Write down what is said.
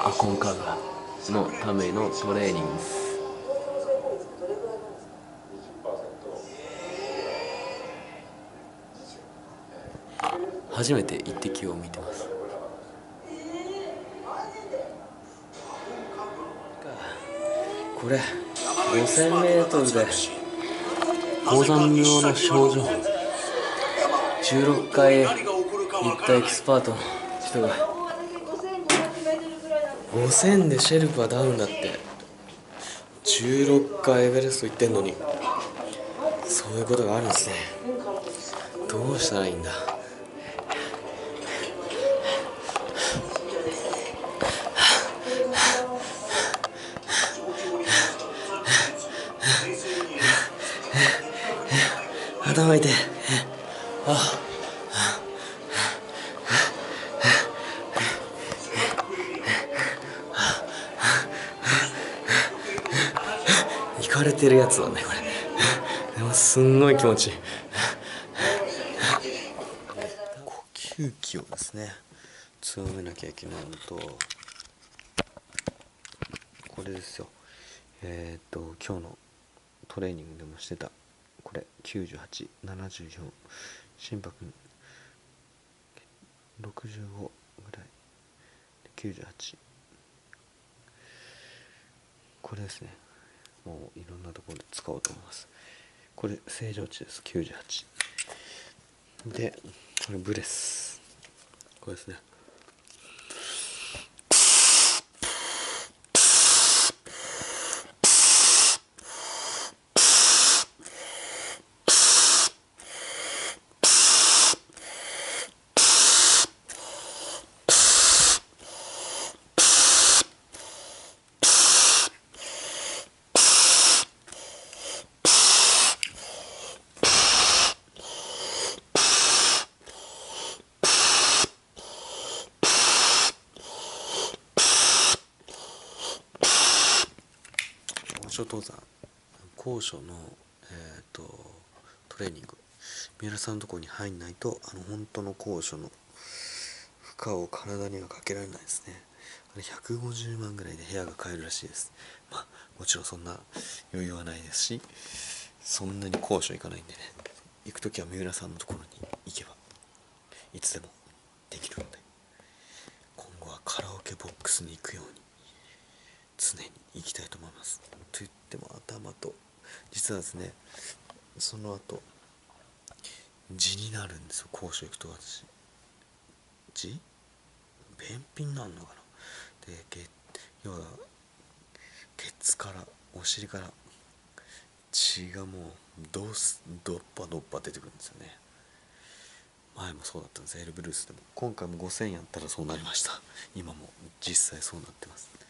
アコンカグラのためのトレーニングです。初めてイッテ Q を見てます。これ 5000m で高山病の症状16回行ったエキスパートの人が5000でシェルパダウンだって16回エベレスト行ってんのに、そういうことがあるんですね。どうしたらいいんだ。頭痛い。いかれてるやつだねこれ。でもすんごい気持ちいい。呼吸器をですね強めなきゃいけないのと、これですよ。今日のトレーニングでもしてたこれ98、74、心拍65ぐらい、98、これですね。もういろんなところで使おうと思います。これ正常値です。98で、これブレス、これですね。高所登山、高所の、トレーニング、三浦さんのところに入んないと本当の高所の負荷を体にはかけられないですね。あれ150万ぐらいで部屋が買えるらしいです。まあもちろんそんな余裕はないですし、そんなに高所行かないんでね、行く時は三浦さんのところに行けばいつでもできるので、今後はカラオケボックスに行くように常に行きたいと思います。と言っても頭と、実はですね、その後痔になるんですよ。高所行くと私痔、便秘になるのかな。で要はケツからお尻から血がもうドッパドッパ出てくるんですよね。前もそうだったんです。エルブルースでも。今回も5000やったらそうなりました。今も実際そうなってます。